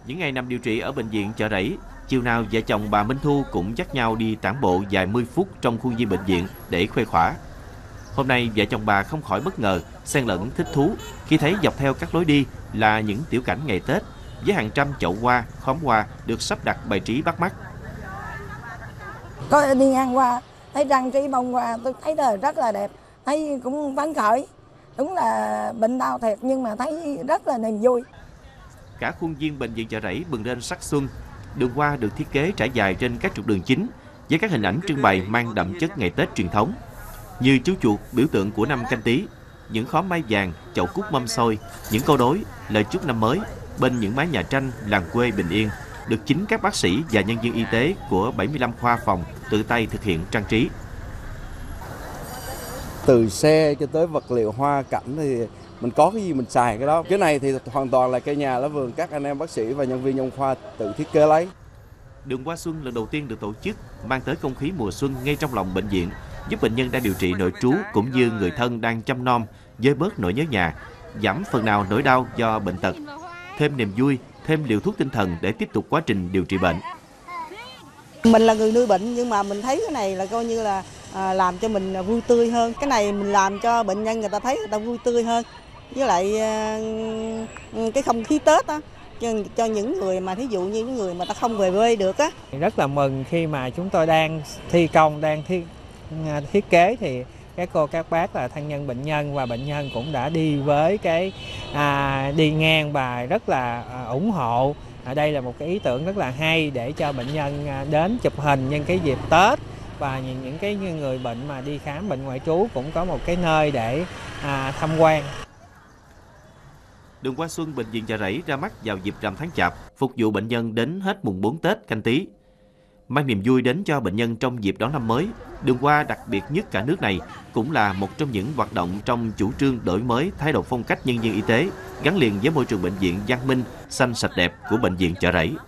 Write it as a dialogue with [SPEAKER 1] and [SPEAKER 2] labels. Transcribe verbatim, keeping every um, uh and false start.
[SPEAKER 1] Những ngày nằm điều trị ở bệnh viện Chợ Rẫy, chiều nào vợ chồng bà Minh Thu cũng dắt nhau đi tản bộ vài mươi phút trong khuôn viên bệnh viện để khuây khỏa. Hôm nay vợ chồng bà không khỏi bất ngờ, xen lẫn thích thú khi thấy dọc theo các lối đi là những tiểu cảnh ngày Tết với hàng trăm chậu hoa, khóm hoa được sắp đặt bày trí bắt mắt.
[SPEAKER 2] Có đi ngang qua thấy trang trí bông hoa, tôi thấy rất là đẹp, thấy cũng phấn khởi. Đúng là bệnh đau thiệt nhưng mà thấy rất là niềm vui.
[SPEAKER 1] Cả khuôn viên bệnh viện Chợ Rẫy bừng lên sắc xuân. Đường hoa được thiết kế trải dài trên các trục đường chính với các hình ảnh trưng bày mang đậm chất ngày Tết truyền thống như chú chuột biểu tượng của năm Canh Tý, những khóm mai vàng, chậu cúc mâm xôi, những câu đối, lời chúc năm mới bên những mái nhà tranh làng quê bình yên được chính các bác sĩ và nhân viên y tế của bảy mươi lăm khoa phòng tự tay thực hiện trang trí.
[SPEAKER 3] Từ xe cho tới vật liệu hoa cảnh thì mình có cái gì mình xài cái đó. Cái này thì hoàn toàn là cây nhà lá vườn các anh em bác sĩ và nhân viên nhân khoa tự thiết kế lấy.
[SPEAKER 1] Đường hoa xuân lần đầu tiên được tổ chức mang tới không khí mùa xuân ngay trong lòng bệnh viện, giúp bệnh nhân đang điều trị nội trú cũng như người thân đang chăm nom vơi bớt nỗi nhớ nhà, giảm phần nào nỗi đau do bệnh tật, thêm niềm vui, thêm liều thuốc tinh thần để tiếp tục quá trình điều trị bệnh.
[SPEAKER 4] Mình là người nuôi bệnh nhưng mà mình thấy cái này là coi như là à, làm cho mình vui tươi hơn. Cái này mình làm cho bệnh nhân người ta thấy người ta vui tươi hơn. Với lại à, cái không khí Tết á, cho, cho những người mà thí dụ như những người mà ta không về quê được á.
[SPEAKER 5] Rất là mừng khi mà chúng tôi đang thi công, đang thiết, thiết kế thì các cô các bác là thân nhân bệnh nhân và bệnh nhân cũng đã đi với cái à, đi ngang và rất là à, ủng hộ. Ở đây là một cái ý tưởng rất là hay để cho bệnh nhân đến chụp hình nhân cái dịp Tết và những cái người bệnh mà đi khám bệnh ngoại trú cũng có một cái nơi để à, tham quan.
[SPEAKER 1] Đường hoa xuân bệnh viện Chợ Rẫy ra mắt vào dịp rằm tháng Chạp, phục vụ bệnh nhân đến hết mùng bốn Tết Canh Tý. Mang niềm vui đến cho bệnh nhân trong dịp đón năm mới, đường hoa đặc biệt nhất cả nước này cũng là một trong những hoạt động trong chủ trương đổi mới thay đổi phong cách nhân viên y tế, gắn liền với môi trường bệnh viện văn minh, xanh sạch đẹp của bệnh viện Chợ Rẫy.